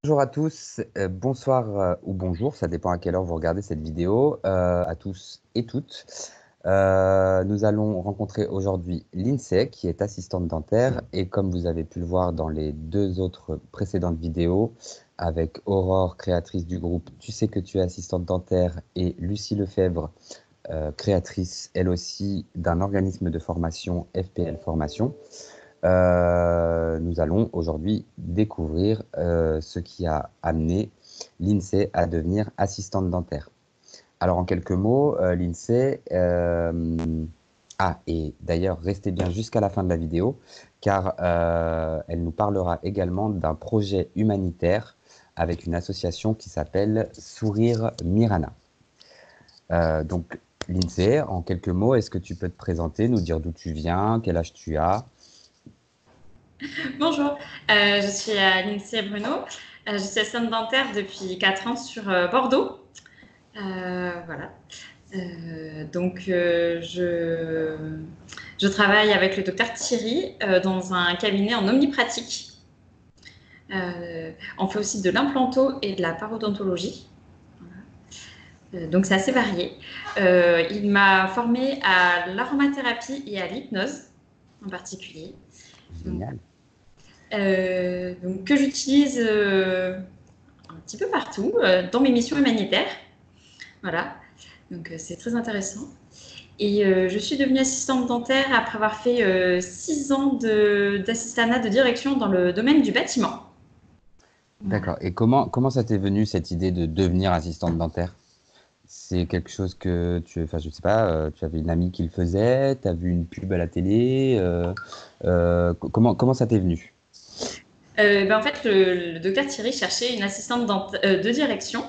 Bonjour à tous, bonsoir ou bonjour, ça dépend à quelle heure vous regardez cette vidéo, à tous et toutes. Nous allons rencontrer aujourd'hui Lindsay, qui est assistante dentaire, et comme vous avez pu le voir dans les deux autres précédentes vidéos, avec Aurore, créatrice du groupe Tu sais que tu es assistante dentaire, et Lucie Lefebvre, créatrice elle aussi d'un organisme de formation, FPL Formation. Nous allons aujourd'hui découvrir ce qui a amené Lindsay à devenir assistante dentaire. Alors en quelques mots, Lindsay, et d'ailleurs restez bien jusqu'à la fin de la vidéo car elle nous parlera également d'un projet humanitaire avec une association qui s'appelle Sourire Mirana. Donc Lindsay, en quelques mots, est-ce que tu peux te présenter, nous dire d'où tu viens, quel âge tu as? Bonjour, je suis Lindsay Bruno. Je suis assistante dentaire depuis 4 ans sur Bordeaux. Voilà. Je travaille avec le docteur Thierry dans un cabinet en omnipratique. On fait aussi de l'implanto et de la parodontologie. Donc c'est assez varié. Il m'a formée à l'aromathérapie et à l'hypnose en particulier. Génial. Que j'utilise un petit peu partout dans mes missions humanitaires. Voilà, donc c'est très intéressant. Et je suis devenue assistante dentaire après avoir fait 6 ans d'assistanat de direction dans le domaine du bâtiment. Voilà. D'accord. Et comment ça t'est venu cette idée de devenir assistante dentaire? C'est quelque chose que enfin je sais pas, tu avais une amie qui le faisait, tu as vu une pub à la télé, comment ça t'est venu? En fait, le docteur Thierry cherchait une assistante de direction.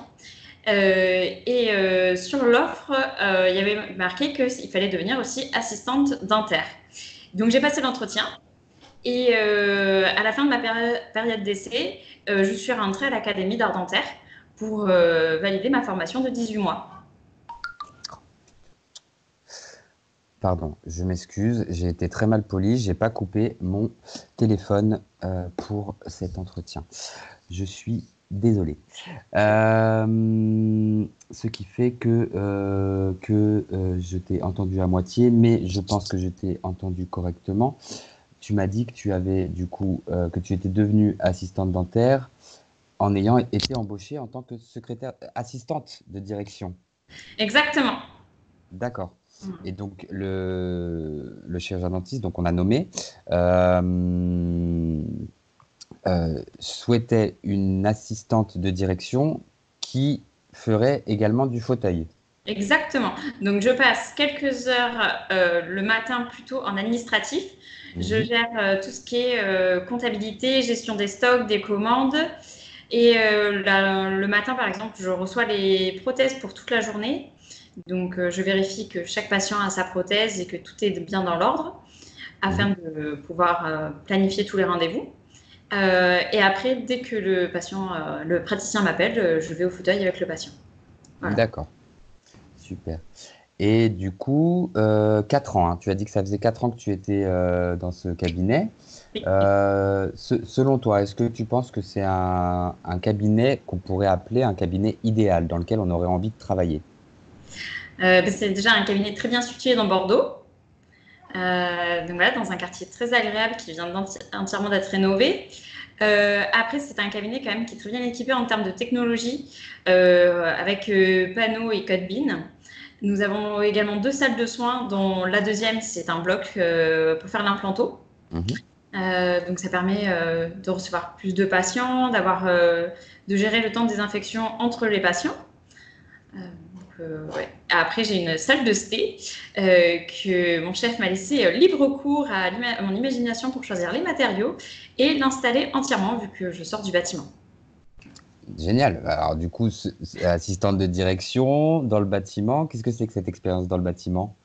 Sur l'offre, il y avait marqué qu'il fallait devenir aussi assistante dentaire. Donc j'ai passé l'entretien. Et à la fin de ma période d'essai, je suis rentrée à l'Académie d'art dentaire pour valider ma formation de 18 mois. Pardon, je m'excuse, j'ai été très mal poli, j'ai pas coupé mon téléphone pour cet entretien. Je suis désolé. Ce qui fait que je t'ai entendu à moitié, mais je pense que je t'ai entendu correctement. Tu m'as dit que tu avais du coup que tu étais devenue assistante dentaire en ayant été embauchée en tant que secrétaire assistante de direction. Exactement. D'accord. Et donc le chirurgien dentiste, donc on a nommé, euh, souhaitait une assistante de direction qui ferait également du fauteuil. Exactement. Donc, je passe quelques heures le matin plutôt en administratif. Je Mhm. gère tout ce qui est comptabilité, gestion des stocks, des commandes. Et le matin, par exemple, je reçois les prothèses pour toute la journée. Donc, je vérifie que chaque patient a sa prothèse et que tout est bien dans l'ordre afin Mhm. de pouvoir planifier tous les rendez-vous. Et après, dès que le praticien m'appelle, je vais au fauteuil avec le patient. Voilà. D'accord, super. Et du coup, 4 ans, hein. Tu as dit que ça faisait 4 ans que tu étais dans ce cabinet. Oui. Selon toi, est-ce que tu penses que c'est un cabinet qu'on pourrait appeler un cabinet idéal, dans lequel on aurait envie de travailler? C'est déjà un cabinet très bien situé dans Bordeaux. Donc voilà, dans un quartier très agréable qui vient entièrement d'être rénové. Après, c'est un cabinet quand même qui est très bien équipé en termes de technologie, avec panneaux et code BIN. Nous avons également 2 salles de soins, dont la deuxième, c'est un bloc pour faire l'implanto. Mhm. Donc ça permet de recevoir plus de patients, de gérer le temps de désinfection entre les patients. Ouais. Après, j'ai une salle de sté que mon chef m'a laissé libre cours à mon imagination pour choisir les matériaux et l'installer entièrement vu que je sors du bâtiment. Génial. Alors du coup, assistante de direction dans le bâtiment, qu'est-ce que c'est que cette expérience dans le bâtiment?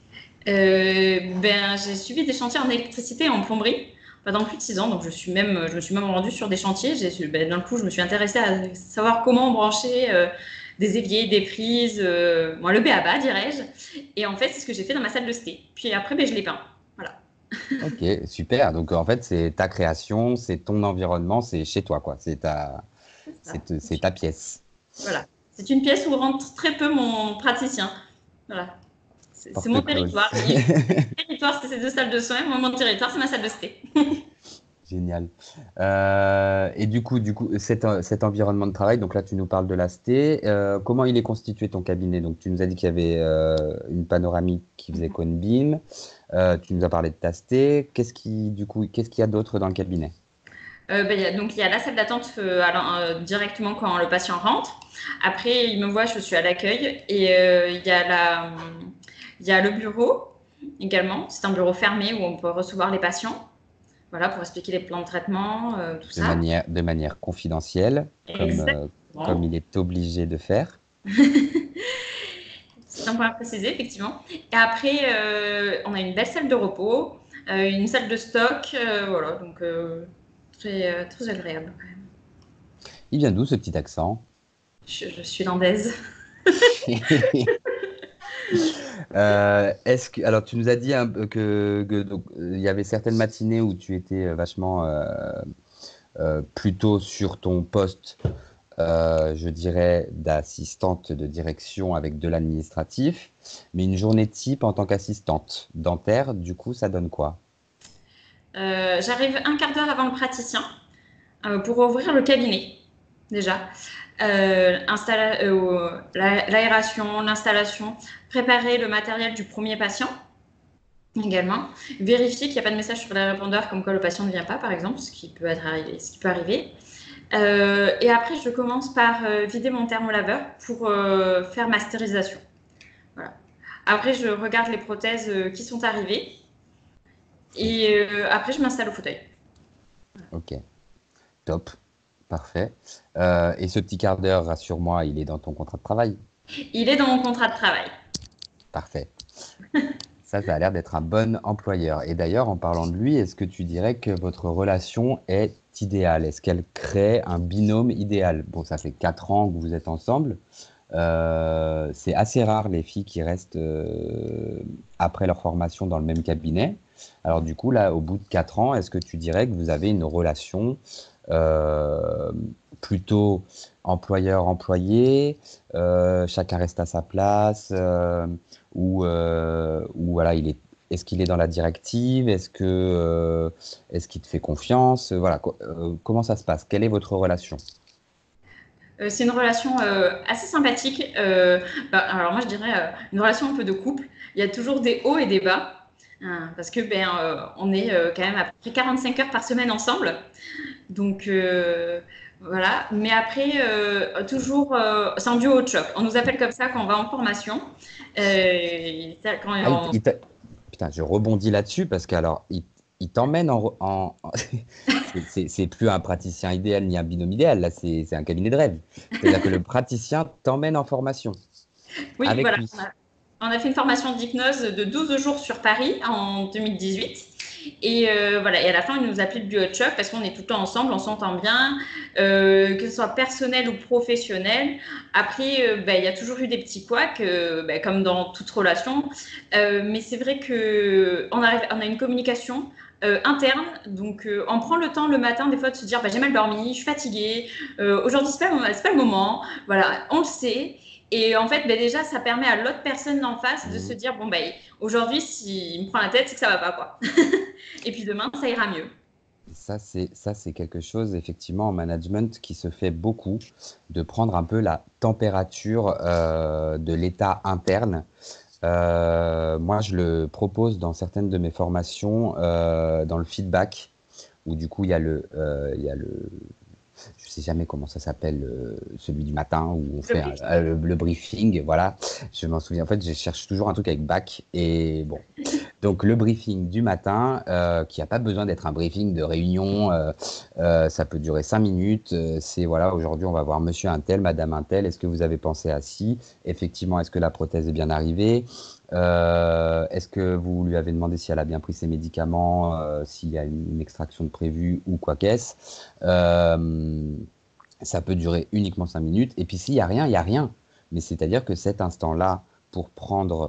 J'ai suivi des chantiers en électricité et en plomberie pendant plus de 6 ans, donc je me suis même rendue sur des chantiers. D'un coup, je me suis intéressée à savoir comment brancher des éviers, des prises, le b.a.-ba, dirais-je. Et en fait, c'est ce que j'ai fait dans ma salle de sté. Puis après, je l'ai peint. Voilà. Ok, super. Donc en fait, c'est ta création, c'est ton environnement, c'est chez toi, quoi. C'est ta... C'est ta pièce. Voilà. C'est une pièce où rentre très peu mon praticien. Voilà. C'est mon territoire. Mon territoire, c'est ces 2 salles de soins. Moi, mon territoire, c'est ma salle de sté. Génial. Et du coup, cet environnement de travail, donc là, tu nous parles de la ST. Comment il est constitué ton cabinet? Donc, tu nous as dit qu'il y avait une panoramique qui faisait cône beam. Tu nous as parlé de ta ST. Qu'est-ce qu'il y a d'autre dans le cabinet? Il y a la salle d'attente directement quand le patient rentre. Après, il me voit, je suis à l'accueil. Et il y a le bureau également. C'est un bureau fermé où on peut recevoir les patients. Voilà, pour expliquer les plans de traitement, tout ça. De manière confidentielle, comme il est obligé de faire. C'est un point à préciser, effectivement. Et après, on a une belle salle de repos, une salle de stock, voilà, donc très agréable quand même. Il vient d'où ce petit accent? Je suis landaise. Alors, tu nous as dit il y avait certaines matinées où tu étais vachement plutôt sur ton poste, je dirais, d'assistante de direction avec de l'administratif, mais une journée type en tant qu'assistante dentaire, du coup, ça donne quoi? J'arrive un quart d'heure avant le praticien pour ouvrir le cabinet, déjà. L'aération, l'installation, préparer le matériel du premier patient également, vérifier qu'il n'y a pas de message sur les répondeurs comme quoi le patient ne vient pas, par exemple, ce qui peut arriver. Et après, je commence par vider mon thermolaveur pour faire ma stérilisation. Voilà. Après, je regarde les prothèses qui sont arrivées et après, je m'installe au fauteuil. Ok, top, parfait. Et ce petit quart d'heure, rassure-moi, il est dans ton contrat de travail? Il est dans mon contrat de travail. Parfait. Ça a l'air d'être un bon employeur. Et d'ailleurs, en parlant de lui, est-ce que tu dirais que votre relation est idéale? Est-ce qu'elle crée un binôme idéal? Bon, ça fait 4 ans que vous êtes ensemble. C'est assez rare les filles qui restent après leur formation dans le même cabinet. Alors du coup, là, au bout de 4 ans, est-ce que tu dirais que vous avez une relation euh, plutôt employeur-employé, chacun reste à sa place, ou voilà, est-ce qu'il est dans la directive? Est-ce qu'il te fait confiance? Voilà, comment ça se passe? Quelle est votre relation? C'est une relation assez sympathique. Alors moi, je dirais une relation un peu de couple. Il y a toujours des hauts et des bas. Parce que on est quand même à peu près 45 heures par semaine ensemble. Donc voilà. Mais après, toujours, c'est un duo de choc. On nous appelle comme ça quand on va en formation. Ah, putain, je rebondis là-dessus parce qu'alors, il t'emmène c'est plus un praticien idéal ni un binôme idéal, là, c'est un cabinet de rêve. C'est-à-dire que le praticien t'emmène en formation Oui, avec voilà. lui. On a fait une formation d'hypnose de 12 jours sur Paris en 2018. Et voilà, et à la fin, il nous appelait le duo de choc parce qu'on est tout le temps ensemble, on s'entend bien, que ce soit personnel ou professionnel. Après, il y a toujours eu des petits couacs, comme dans toute relation. Mais c'est vrai qu'on on a une communication interne. Donc, on prend le temps le matin, des fois, de se dire j'ai mal dormi, je suis fatiguée, aujourd'hui, c'est pas le moment. Voilà, on le sait. Et en fait, déjà, ça permet à l'autre personne d'en face de se dire aujourd'hui, s'il me prend la tête, c'est que ça va pas, quoi. Et puis demain, ça ira mieux. Ça, c'est quelque chose, effectivement, en management qui se fait beaucoup, de prendre un peu la température de l'état interne. Moi, je le propose dans certaines de mes formations, dans le feedback, où du coup, il y a le je sais jamais comment ça s'appelle, celui du matin où on fait le briefing, voilà. Je m'en souviens. En fait, je cherche toujours un truc avec bac et bon. Donc le briefing du matin, qui n'a pas besoin d'être un briefing de réunion, ça peut durer 5 minutes. C'est voilà, aujourd'hui on va voir Monsieur Untel, Madame Untel. Est-ce que vous avez pensé à ci? Effectivement, est-ce que la prothèse est bien arrivée? Est-ce que vous lui avez demandé si elle a bien pris ses médicaments, s'il y a une extraction de prévue ou quoi qu'est-ce? Ça peut durer uniquement 5 minutes. Et puis s'il n'y a rien, il n'y a rien. Mais c'est-à-dire que cet instant-là, pour prendre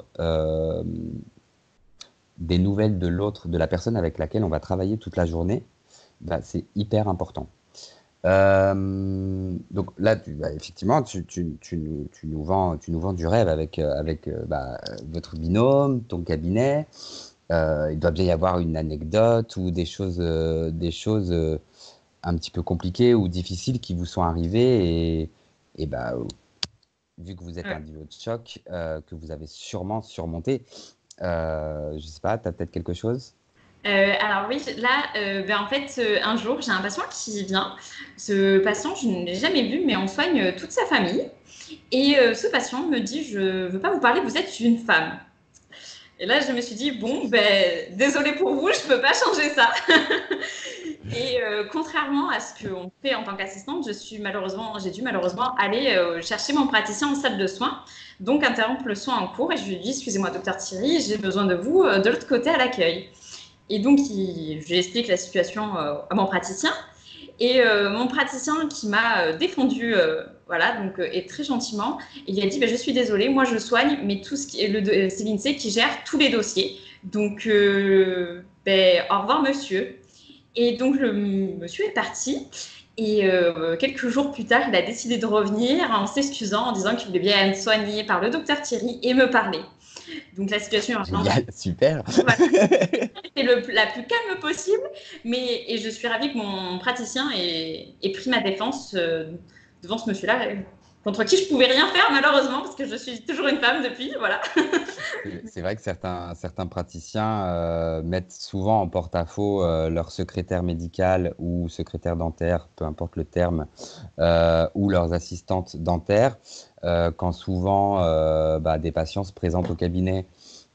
des nouvelles de l'autre, de la personne avec laquelle on va travailler toute la journée, bah, c'est hyper important. Donc là, effectivement, tu nous vends du rêve avec, votre binôme, ton cabinet. Il doit bien y avoir une anecdote ou des choses un petit peu compliquées ou difficiles qui vous sont arrivées et vu que vous êtes un Ouais. niveau de choc, que vous avez sûrement surmonté, je sais pas, tu as peut-être quelque chose? Alors oui, là, en fait, un jour, j'ai un patient qui vient. Ce patient, je ne l'ai jamais vu, mais on soigne toute sa famille. Et ce patient me dit, je ne veux pas vous parler, vous êtes une femme. Et là, je me suis dit, bon, désolé pour vous, je ne peux pas changer ça. Et contrairement à ce qu'on fait en tant qu'assistante, j'ai dû malheureusement aller chercher mon praticien en salle de soins, donc interrompre le soin en cours. Et je lui ai dit, excusez-moi, docteur Thierry, j'ai besoin de vous de l'autre côté à l'accueil. Et donc, je lui explique la situation à mon praticien. Et mon praticien qui m'a défendu, voilà, donc, et très gentiment, il a dit je suis désolée, moi je soigne, mais tout ce qui est c'est l'INSEE qui gère tous les dossiers. Donc, au revoir monsieur. Et donc, le monsieur est parti. Et quelques jours plus tard, il a décidé de revenir en s'excusant, en disant qu'il voulait bien être soigné par le docteur Thierry et me parler. Donc, la situation est vraiment Génial, super. voilà, c'est la plus calme possible, et je suis ravie que mon praticien ait pris ma défense devant ce monsieur-là, contre qui je pouvais rien faire malheureusement, parce que je suis toujours une femme depuis, voilà. C'est vrai que certains praticiens mettent souvent en porte-à-faux leur secrétaire médical ou secrétaire dentaire, peu importe le terme, ou leurs assistantes dentaires, quand souvent des patients se présentent au cabinet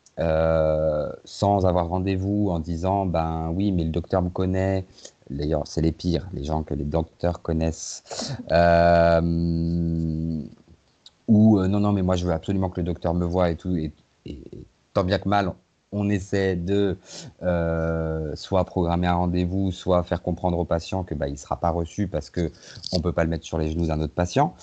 sans avoir rendez-vous en disant ben oui, mais le docteur me connaît. D'ailleurs, c'est les pires, les gens que les docteurs connaissent. Ou non, non, mais moi je veux absolument que le docteur me voie et tout. Et tant bien que mal, on essaie de soit programmer un rendez-vous, soit faire comprendre au patient que il ne sera pas reçu parce que on peut pas le mettre sur les genoux d'un autre patient.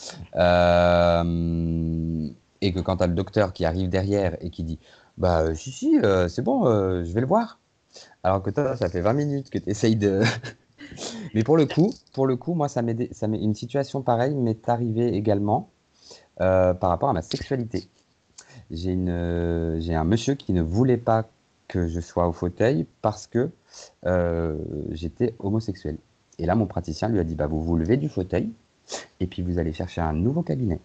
Et que quand tu as le docteur qui arrive derrière et qui dit si, si, c'est bon, je vais le voir. Alors que toi, ça fait 20 minutes que tu essayes de. Mais pour le coup, moi, une situation pareille m'est arrivée également par rapport à ma sexualité. J'ai un monsieur qui ne voulait pas que je sois au fauteuil parce que j'étais homosexuel. Et là, mon praticien lui a dit vous vous levez du fauteuil et puis vous allez chercher un nouveau cabinet.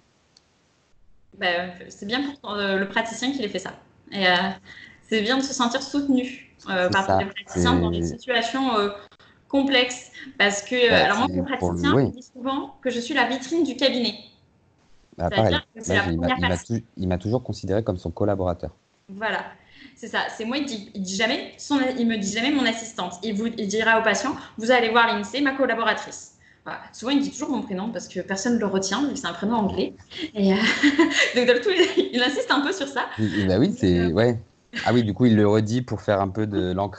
C'est bien pour le praticien qu'il ait fait ça. Et c'est bien de se sentir soutenu C'est par les ça. praticiens dans les situations complexes. Parce que, alors moi, mon C'est pour lui, praticien oui. me dit souvent que je suis la vitrine du cabinet. Pareil. C'est-à-dire que c'est Moi, la première personne. il m'a toujours considéré comme son collaborateur. Voilà, c'est ça. C'est moi, il me dit jamais mon assistante. Il dira au patient, vous allez voir l'INSEE, ma collaboratrice. Voilà. Souvent, il dit toujours mon prénom parce que personne ne le retient, vu que c'est un prénom anglais. Et donc, dans le tout, il insiste un peu sur ça. Oui, c'est ouais. Ah oui, du coup, il le redit pour faire un peu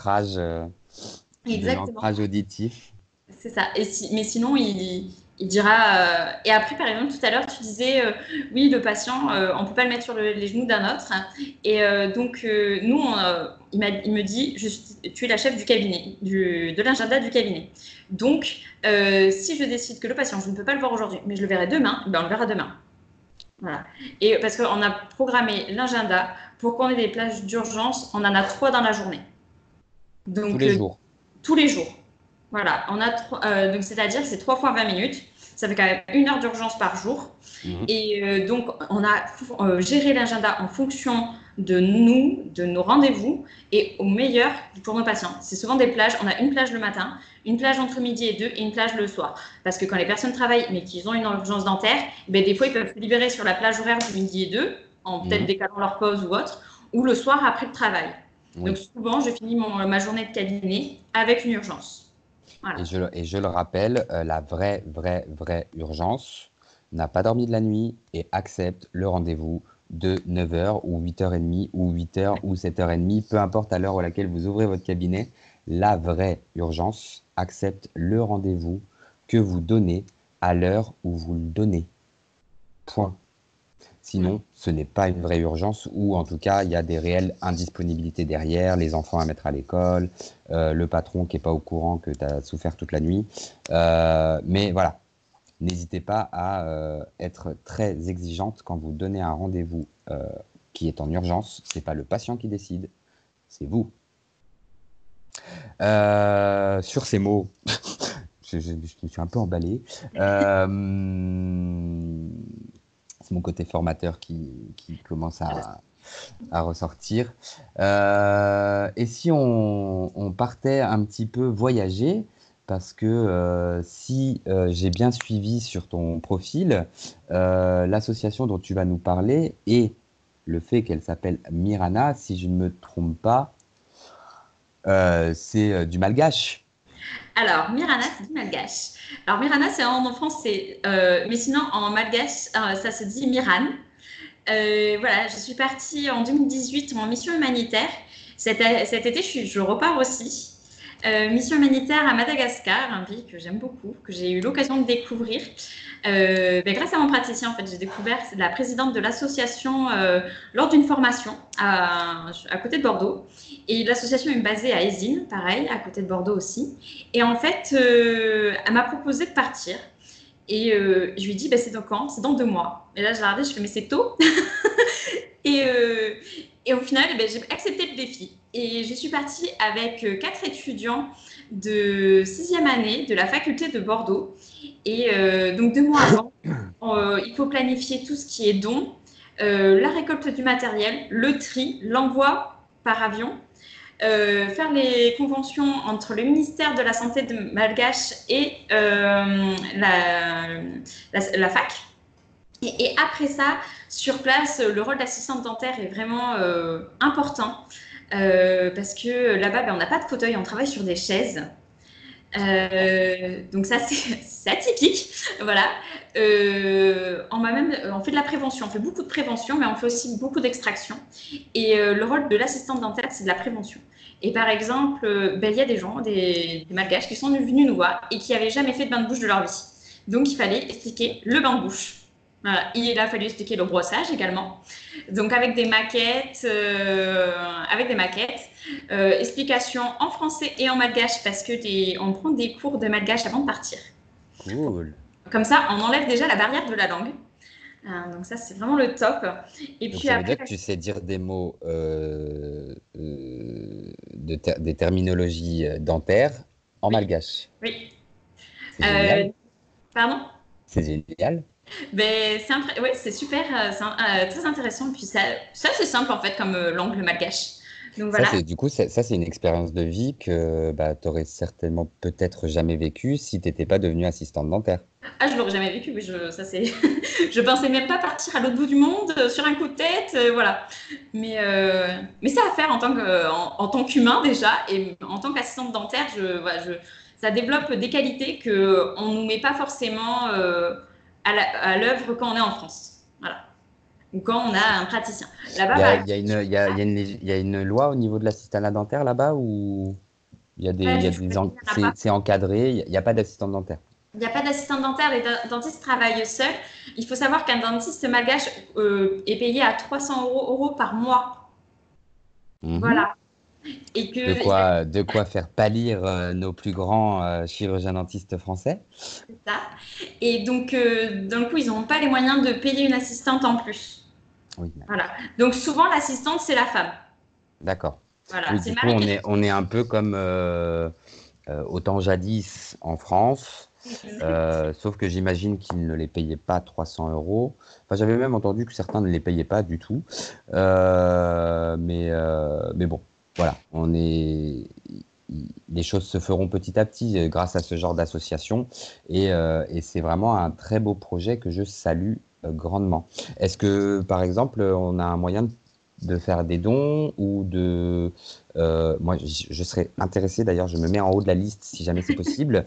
de Exactement. l'ancrage auditif. C'est ça. Mais sinon, il dira. Et après, par exemple, tout à l'heure, tu disais, oui, le patient, on ne peut pas le mettre sur les genoux d'un autre. Et donc, nous, il me dit, tu es la chef du cabinet, de l'agenda du cabinet. Donc, si je décide que le patient, je ne peux pas le voir aujourd'hui, mais je le verrai demain, on le verra demain. Voilà. Et parce qu'on a programmé l'agenda pour qu'on ait des plages d'urgence, on en a 3 dans la journée. Tous Donc, les jours. tous les jours. Voilà, donc c'est-à-dire que c'est 3 fois 20 minutes. Ça fait quand même 1 heure d'urgence par jour. Mhm. Et donc, on a géré l'agenda en fonction de nous, de nos rendez-vous et au meilleur pour nos patients. C'est souvent des plages. On a une plage le matin, une plage entre midi et 2 et une plage le soir. Parce que quand les personnes travaillent mais qu'ils ont une urgence dentaire, des fois, ils peuvent se libérer sur la plage horaire du midi et 2 en peut-être décalant leur pause ou autre, ou le soir après le travail. Oui. Donc, souvent, je finis ma journée de cabinet avec une urgence. Voilà. Et je le rappelle, la vraie urgence n'a pas dormi de la nuit et accepte le rendez-vous de 9h ou 8h30 ou 8h ou 7h30, peu importe à l'heure à laquelle vous ouvrez votre cabinet. La vraie urgence accepte le rendez-vous que vous donnez à l'heure où vous le donnez. Point. Sinon, ce n'est pas une vraie urgence ou en tout cas, il y a des réelles indisponibilités derrière, les enfants à mettre à l'école, le patron qui n'est pas au courant que tu as souffert toute la nuit. Mais voilà, n'hésitez pas à être très exigeante quand vous donnez un rendez-vous qui est en urgence. Ce n'est pas le patient qui décide, c'est vous. Sur ces mots, je me suis un peu emballé. C'est mon côté formateur qui commence à ressortir. Et si on partait un petit peu voyager, parce que si j'ai bien suivi sur ton profil, l'association dont tu vas nous parler et le fait qu'elle s'appelle Mirana, si je ne me trompe pas, c'est du malgache. Alors, Mirana, c'est du malgache. Alors, Mirana, c'est en français, mais sinon, en malgache, ça se dit Miran. Voilà, je suis partie en 2018 en mission humanitaire. Cet été, je repars aussi. Mission humanitaire à Madagascar, un pays que j'aime beaucoup, que j'ai eu l'occasion de découvrir. Grâce à mon praticien, en fait, j'ai découvert la présidente de l'association lors d'une formation à côté de Bordeaux. Et l'association est basée à Ézines, pareil, à côté de Bordeaux aussi. Et en fait, elle m'a proposé de partir. Et je lui ai dit, c'est dans quand? C'est dans 2 mois. Et là, je l'ai regardé, je fais, mais c'est tôt. Et au final, j'ai accepté le défi. Et je suis partie avec 4 étudiants de 6e année de la faculté de Bordeaux. Et donc 2 mois avant, il faut planifier tout ce qui est dons, la récolte du matériel, le tri, l'envoi par avion, faire les conventions entre le ministère de la Santé de Malgache et la fac. Et après ça, sur place, le rôle d'assistante dentaire est vraiment important parce que là-bas, on n'a pas de fauteuil, on travaille sur des chaises. Donc ça, c'est atypique. Voilà. On fait de la prévention, on fait beaucoup de prévention, mais on fait aussi beaucoup d'extraction. Et le rôle de l'assistante dentaire, c'est de la prévention. Et par exemple, il y a des gens, des malgaches qui sont venus nous voir et qui n'avaient jamais fait de bain de bouche de leur vie. Donc il fallait expliquer le bain de bouche. Voilà. Il a fallu expliquer le brossage également. Donc avec des maquettes, explications en français et en malgache parce que on prend des cours de malgache avant de partir. Cool. Comme ça, on enlève déjà la barrière de la langue. Donc ça, c'est vraiment le top. Et Donc puis ça veut après, dire que tu sais dire des mots, des terminologies dentaires en oui. malgache. Oui. C'est génial. Pardon? C'est génial. C'est super, très intéressant. Puis ça c'est simple en fait comme langue, le malgache. Donc voilà. Ça, c'est une expérience de vie que tu aurais certainement peut-être jamais vécue si tu n'étais pas devenue assistante dentaire. Ah, je l'aurais jamais vécu, mais je pensais même pas partir à l'autre bout du monde sur un coup de tête, voilà. Mais ça à faire en tant qu'humain déjà, et en tant qu'assistante dentaire, ça développe des qualités qu'on ne nous met pas forcément à l'œuvre quand on est en France, voilà. Ou quand on a un praticien. Là-bas, Il y a une loi au niveau de l'assistant dentaire là-bas où c'est encadré, il n'y a pas d'assistante dentaire. Il n'y a pas d'assistant dentaire, les dentistes travaillent seuls. Il faut savoir qu'un dentiste malgache est payé à 300 euros par mois. Voilà. Et de quoi faire pâlir nos plus grands chirurgiens dentistes français. C'est ça. Et donc, d'un coup, ils n'ont pas les moyens de payer une assistante en plus. Oui. Voilà. Donc, souvent, l'assistante, c'est la femme. D'accord. Voilà. Oui, du coup, on est un peu comme autant jadis en France. Sauf que j'imagine qu'ils ne les payaient pas 300 euros. Enfin, j'avais même entendu que certains ne les payaient pas du tout. Mais bon, voilà, les choses se feront petit à petit grâce à ce genre d'association. Et c'est vraiment un très beau projet que je salue grandement. Est-ce que, par exemple, on a un moyen de faire des dons ou de... moi, je serais intéressé, d'ailleurs, je me mets en haut de la liste si jamais c'est possible,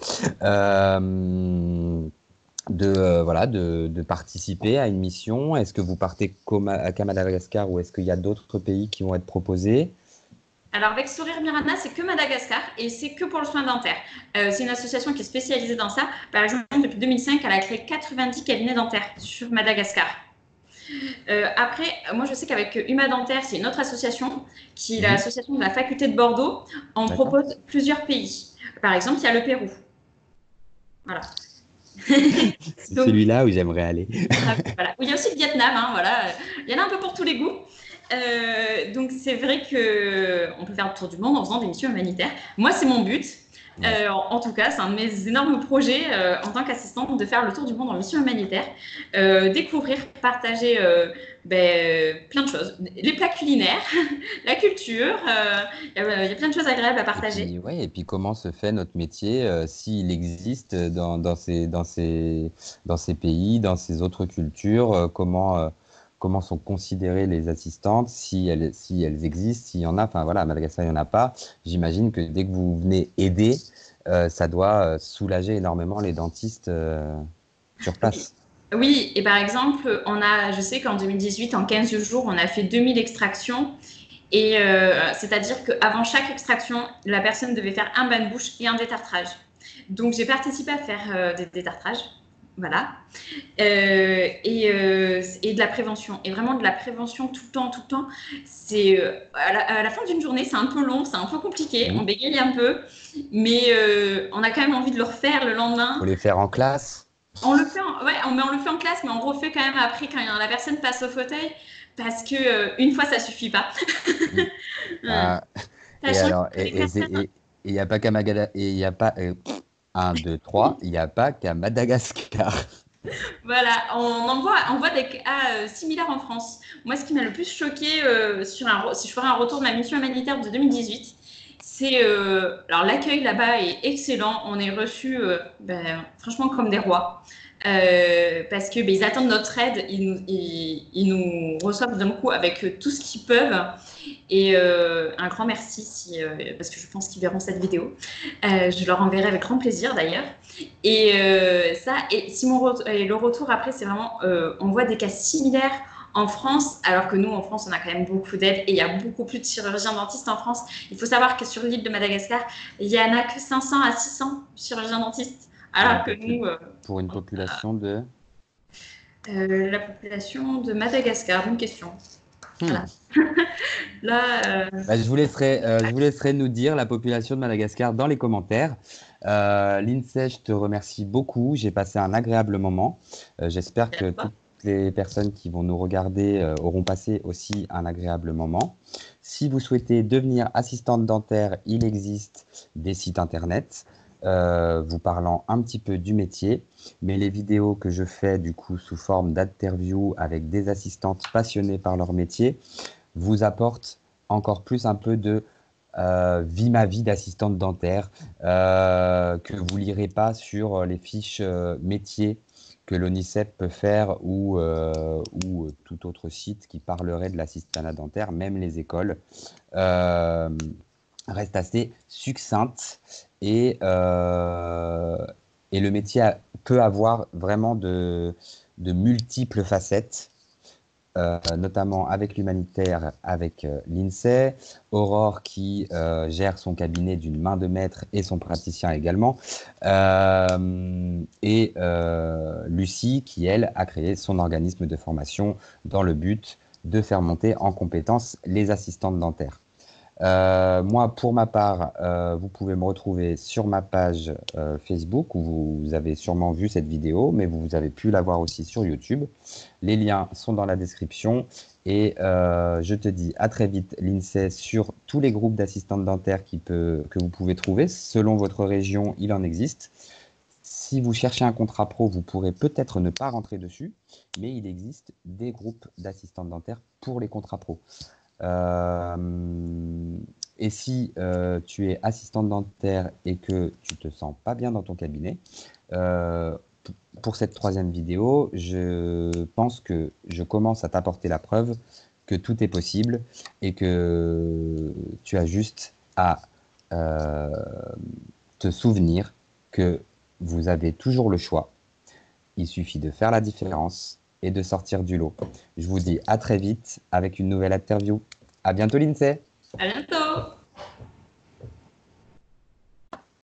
de participer à une mission. Est-ce que vous partez qu'à Madagascar ou est-ce qu'il y a d'autres pays qui vont être proposés? Alors, avec Sourire Mirana, c'est que Madagascar et c'est que pour le soin dentaire. C'est une association qui est spécialisée dans ça. Par exemple, depuis 2005, elle a créé 90 cabinets dentaires sur Madagascar. Après, moi, je sais qu'avec Huma Dentaire, c'est une autre association qui est l'association de la faculté de Bordeaux. On propose plusieurs pays. Par exemple, il y a le Pérou. Voilà. C'est Donc, celui-là où j'aimerais aller. voilà. Il y a aussi le Vietnam, hein, voilà. Il y en a un peu pour tous les goûts. Donc c'est vrai qu'on peut faire le tour du monde en faisant des missions humanitaires. Moi, c'est mon but. Ouais. En tout cas, c'est un de mes énormes projets en tant qu'assistante de faire le tour du monde en mission humanitaire, découvrir, partager plein de choses. Les plats culinaires, la culture, il y a plein de choses agréables à Et partager. puis, ouais, et puis comment se fait notre métier s'il existe dans ces pays, dans ces autres cultures, comment sont considérées les assistantes, si elles existent, s'il y en a. Enfin voilà, à Madagascar, il n'y en a pas. J'imagine que dès que vous venez aider, ça doit soulager énormément les dentistes sur Oui. place. Oui, et par exemple, je sais qu'en 2018, en 15 jours, on a fait 2000 extractions. Et c'est-à-dire qu'avant chaque extraction, la personne devait faire un bain de bouche et un détartrage. Donc j'ai participé à faire des détartrages, voilà, et de la prévention. Et vraiment de la prévention tout le temps, tout le temps. C'est à la fin d'une journée, c'est un peu long, c'est un peu compliqué, on Il bégaye un peu, mais on a quand même envie de le refaire le faut lendemain. les faire en classe. On le fait, ouais, on le fait en classe, mais on refait quand même après quand la personne passe au fauteuil, parce que une fois ça suffit pas. Mm. Ah, et Sachant alors, que les personnes. et il n'y a pas qu'à Madagascar, et il n'y a pas, 1, 2, 3, il n'y a pas qu'à Madagascar. Voilà, on voit des cas similaires en France. Moi, ce qui m'a le plus choqué si je ferais un retour de la mission humanitaire de 2018, c'est alors l'accueil là-bas est excellent. On est reçus franchement comme des rois. Parce que ils attendent notre aide, ils nous reçoivent d'un coup avec tout ce qu'ils peuvent. Et un grand merci parce que je pense qu'ils verront cette vidéo. Je leur enverrai avec grand plaisir d'ailleurs. Et et le retour après, c'est vraiment, on voit des cas similaires en France, alors que nous, en France, on a quand même beaucoup d'aide et il y a beaucoup plus de chirurgiens dentistes en France. Il faut savoir que sur l'île de Madagascar, il n'y en a que 500 à 600 chirurgiens dentistes, alors que nous, Pour une population de... la population de Madagascar, bonne question. Hmm. Voilà. Là, Bah, je vous laisserai nous dire la population de Madagascar dans les commentaires. Lindsay, je te remercie beaucoup. J'ai passé un agréable moment. J'espère que toutes les personnes qui vont nous regarder auront passé aussi un agréable moment. Si vous souhaitez devenir assistante dentaire, il existe des sites internet vous parlant un petit peu du métier. Mais les vidéos que je fais du coup sous forme d'interview avec des assistantes passionnées par leur métier vous apportent encore plus un peu de vie ma vie d'assistante dentaire que vous lirez pas sur les fiches métiers que l'ONICEP peut faire ou tout autre site qui parlerait de l'assistanat dentaire, même les écoles, euh, restent assez succinctes et le métier peut avoir vraiment de multiples facettes notamment avec l'humanitaire, avec l'INSEE, Aurore qui gère son cabinet d'une main de maître et son praticien également, et Lucie qui, elle, a créé son organisme de formation dans le but de faire monter en compétences les assistantes dentaires. Moi, pour ma part, vous pouvez me retrouver sur ma page Facebook où vous avez sûrement vu cette vidéo, mais vous avez pu la voir aussi sur YouTube. Les liens sont dans la description et je te dis à très vite, l'INSEE, sur tous les groupes d'assistantes dentaires que vous pouvez trouver. Selon votre région, il en existe. Si vous cherchez un contrat pro, vous pourrez peut-être ne pas rentrer dessus, mais il existe des groupes d'assistantes dentaires pour les contrats pro. Et si tu es assistante dentaire et que tu te sens pas bien dans ton cabinet, pour cette troisième vidéo, je pense que je commence à t'apporter la preuve que tout est possible et que tu as juste à euh, te souvenir que vous avez toujours le choix. Il suffit de faire la différence et de sortir du lot. Je vous dis à très vite avec une nouvelle interview. À bientôt, Lindsay. à bientôt!